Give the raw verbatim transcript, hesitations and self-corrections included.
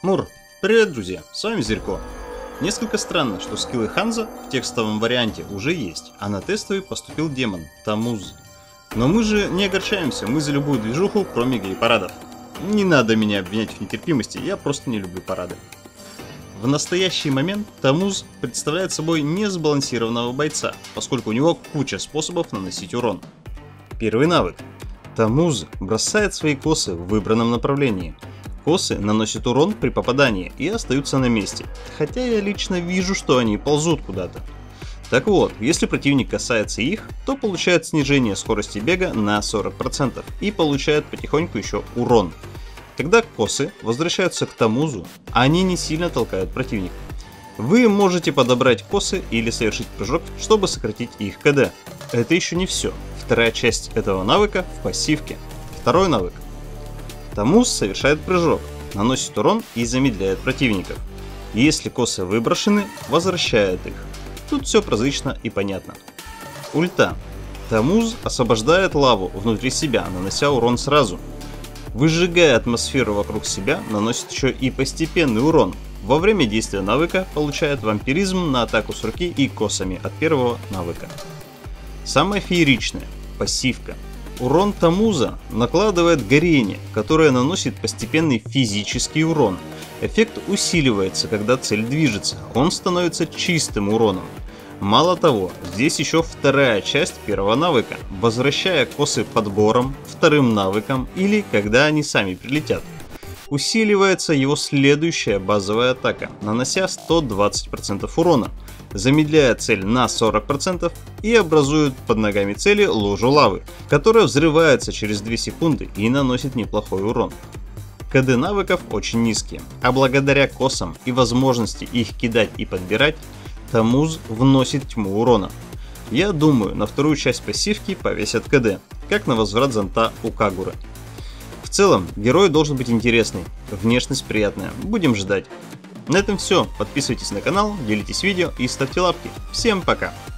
Мур, привет, друзья, с вами Зерько. Несколько странно, что скиллы Ханза в текстовом варианте уже есть, а на тестовый поступил демон, Тамуз. Но мы же не огорчаемся, мы за любую движуху, кроме гей-парадов. Не надо меня обвинять в нетерпимости, я просто не люблю парады. В настоящий момент Тамуз представляет собой несбалансированного бойца, поскольку у него куча способов наносить урон. Первый навык. Тамуз бросает свои косы в выбранном направлении. Косы наносят урон при попадании и остаются на месте, хотя я лично вижу, что они ползут куда-то. Так вот, если противник касается их, то получает снижение скорости бега на сорок процентов и получает потихоньку еще урон. Когда косы возвращаются к Тамузу, они не сильно толкают противника. Вы можете подобрать косы или совершить прыжок, чтобы сократить их КД. Это еще не все. Вторая часть этого навыка в пассивке. Второй навык. Тамуз совершает прыжок, наносит урон и замедляет противников. Если косы выброшены, возвращает их. Тут все прозрачно и понятно. Ульта. Тамуз освобождает лаву внутри себя, нанося урон сразу. Выжигая атмосферу вокруг себя, наносит еще и постепенный урон. Во время действия навыка получает вампиризм на атаку с руки и косами от первого навыка. Самое фееричное – пассивка. Урон Тамуза накладывает горение, которое наносит постепенный физический урон. Эффект усиливается, когда цель движется, он становится чистым уроном. Мало того, здесь еще вторая часть первого навыка, возвращая косы подбором, вторым навыком или когда они сами прилетят. Усиливается его следующая базовая атака, нанося сто двадцать процентов урона, замедляя цель на сорок процентов и образует под ногами цели лужу лавы, которая взрывается через две секунды и наносит неплохой урон. КД навыков очень низкие, а благодаря косам и возможности их кидать и подбирать, Тамуз вносит тьму урона. Я думаю, на вторую часть пассивки повесят КД, как на возврат зонта у Кагуры. В целом, герой должен быть интересный, внешность приятная, будем ждать. На этом все, подписывайтесь на канал, делитесь видео и ставьте лапки. Всем пока!